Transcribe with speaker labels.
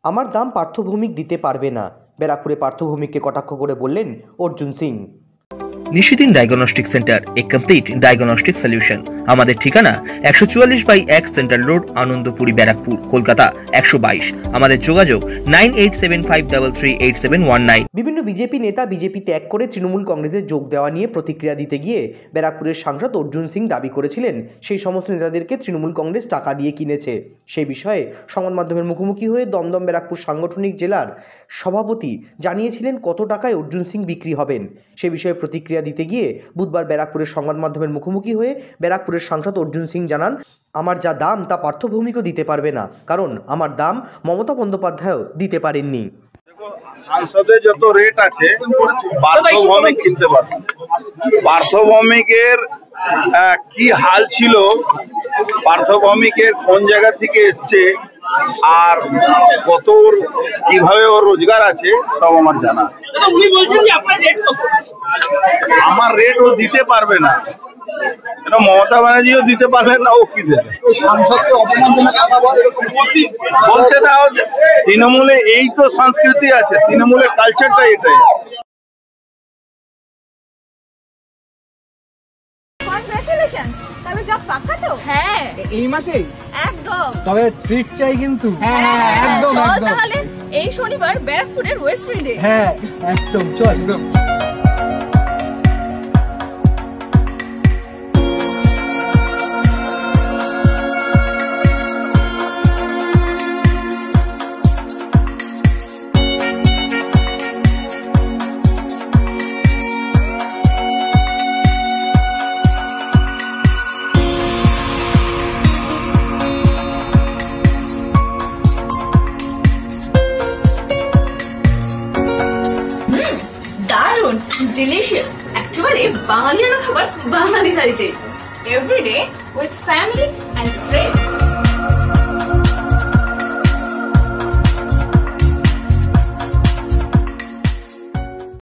Speaker 1: আমার দাম পার্থভৌমিক দিতে পারবে না, ব্যারাকপুরে পার্থভৌমিককে কটাক্ষ করে বললেন Arjun Singh.
Speaker 2: Nishidin diagnostic centre, a complete diagnostic solution. আমাদের ঠিকানা 144/1 সেন্ট্রাল রোড, আনন্দপুরি, ব্যারাকপুর, কলকাতা 122। আমাদের যোগাযোগ 9875338719।
Speaker 1: বিভিন্ন বিজেপি নেতা বিজেপি ত্যাগ করে তৃণমূল কংগ্রেসে যোগ দেওয়া নিয়ে প্রতিক্রিয়া দিতে গিয়ে ব্যারাকপুরের সাংসদ অর্জুন সিং দাবি করেছিলেন সেই সমস্ত নেতাদেরকে তৃণমূল কংগ্রেস টাকা দিয়ে কিনেছে। সেই বিষয়ে সংবাদ মাধ্যমের মুখোমুখি হয়ে দমদম ব্যারাকপুর সাংগঠনিক জেলার সভাপতি জানিয়েছিলেন কত টাকায় অর্জুন সিং বিক্রি হবেন। সে বিষয়ে প্রতিক্রিয়া দিতে গিয়ে বুধবার ব্যারাকপুরের সংবাদ মাধ্যমের মুখোমুখি হয়ে ব্যারাকপুরের সাংসদ অর্জুন সিং জানান, আমার যা দাম তা পার্থভৌমিকও দিতে পারবে না, কারণ আমার দাম মমতা বন্দ্যোপাধ্যায়ও দিতে পারেননি।
Speaker 3: সাংসদের যত রেট আছে পার্থভৌমিক কিনতে পারবে। পার্থভৌমিকের কি হাল ছিল, পার্থভৌমিকের কোন জায়গা থেকে এসছে আর কত কিভাবে ওর রোজগার আছে সব আমার জানা আছে। আমার রেট ও দিতে পারবে না, মমতা ব্যানার্জিও দিতে পারলেন না, ও কি দেবে? বলতে দাও, তৃণমূলে এই তো সংস্কৃতি আছে, তৃণমূলের কালচারটা এটাই আছে।
Speaker 4: কংগ্রাচুলেশনস, তবে জব পাক্কা তো? হ্যাঁ,
Speaker 5: এই মাসেই
Speaker 4: একদম।
Speaker 5: তবে ট্রিট চাই কিন্তু। হ্যাঁ একদম
Speaker 4: চল
Speaker 5: একদম।
Speaker 4: তাহলে এই শনিবার ব্যারাকপুরের ওয়েস্ট উইন্ডে।
Speaker 5: হ্যাঁ একদম, চল একদম।
Speaker 4: দারুন, ডিলিশিয়াস, একেবারে বাঙালিয়ানা খাবার বাঙালি থালিতে। Everyday with family and friends.